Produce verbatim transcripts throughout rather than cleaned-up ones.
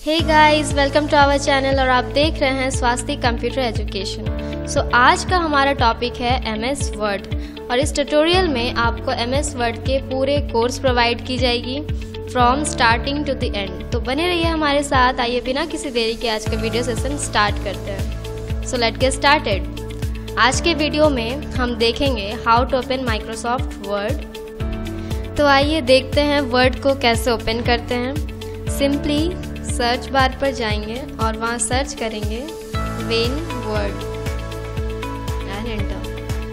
Hey guys, welcome to our channel और आप देख रहे हैं स्वास्थ्य कंप्यूटर एजुकेशन। सो आज का हमारा टॉपिक है एम एस वर्ड और इस ट्यूटोरियल में आपको एम एस वर्ड के पूरे कोर्स प्रोवाइड की जाएगी from starting to the end. तो बने रहिए हमारे साथ। आइए बिना किसी देरी के आज का वीडियो सेशन स्टार्ट करते हैं। So let's get started. आज के वीडियो में हम देखेंगे how to open Microsoft Word. तो आइए देखते हैं वर्ड को कैसे ओपन करते हैं। सिंपली सर्च बार पर जाएंगे और वहाँ सर्च करेंगे वेन वर्ड एंड एंटर।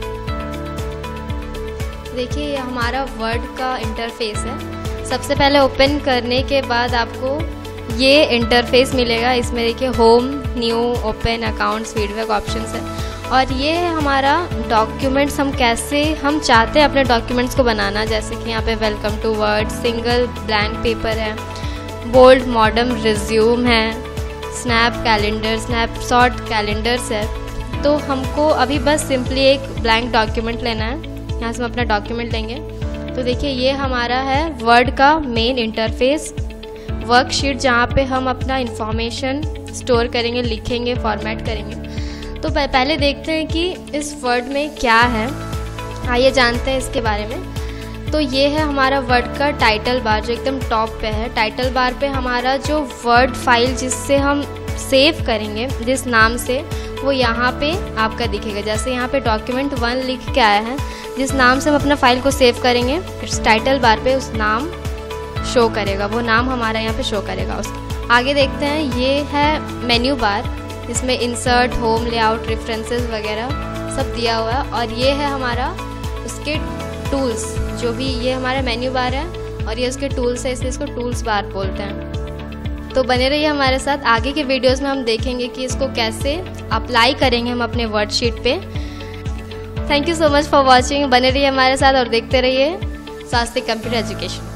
देखिए ये हमारा वर्ड का इंटरफेस है। सबसे पहले ओपन करने के बाद आपको ये इंटरफेस मिलेगा। इसमें देखिए home, new, open, accounts, feedback options है और ये है हमारा डॉक्यूमेंट्स। हम कैसे हम चाहते हैं अपने डॉक्यूमेंट्स को बनाना, जैसे कि यहाँ पे welcome to Word, single blank paper है, बोल्ड मॉडर्न रिज्यूम है, स्नैप कैलेंडर, स्नैपशॉट कैलेंडर्स है। तो हमको अभी बस सिंपली एक ब्लैंक डॉक्यूमेंट लेना है। यहाँ से हम अपना डॉक्यूमेंट लेंगे। तो देखिए ये हमारा है वर्ड का मेन इंटरफेस, वर्कशीट, जहाँ पे हम अपना इंफॉर्मेशन स्टोर करेंगे, लिखेंगे, फॉर्मेट करेंगे। तो पहले देखते हैं कि इस वर्ड में क्या है। आइए जानते हैं इसके बारे में। तो ये है हमारा वर्ड का टाइटल बार जो एकदम टॉप पे है। टाइटल बार पे हमारा जो वर्ड फाइल जिससे हम सेव करेंगे, जिस नाम से, वो यहाँ पे आपका दिखेगा। जैसे यहाँ पे डॉक्यूमेंट वन लिख के आया है, जिस नाम से हम अपना फाइल को सेव करेंगे, इस टाइटल बार पे उस नाम शो करेगा, वो नाम हमारा यहाँ पे शो करेगा। उसके आगे देखते हैं, ये है मेन्यू बार, इसमें इंसर्ट, होम, लेआउट, रेफरेंसेस वगैरह सब दिया हुआ है। और ये है हमारा उसके टूल्स, जो भी ये हमारा मेन्यू बार है और ये उसके टूल्स है, इसलिए इसको टूल्स बार बोलते हैं। तो बने रहिए हमारे साथ। आगे के वीडियोस में हम देखेंगे कि इसको कैसे अप्लाई करेंगे हम अपने वर्कशीट पे। Thank you so much for watching. बने रहिए हमारे साथ और देखते रहिए स्वास्थ्य कंप्यूटर एजुकेशन।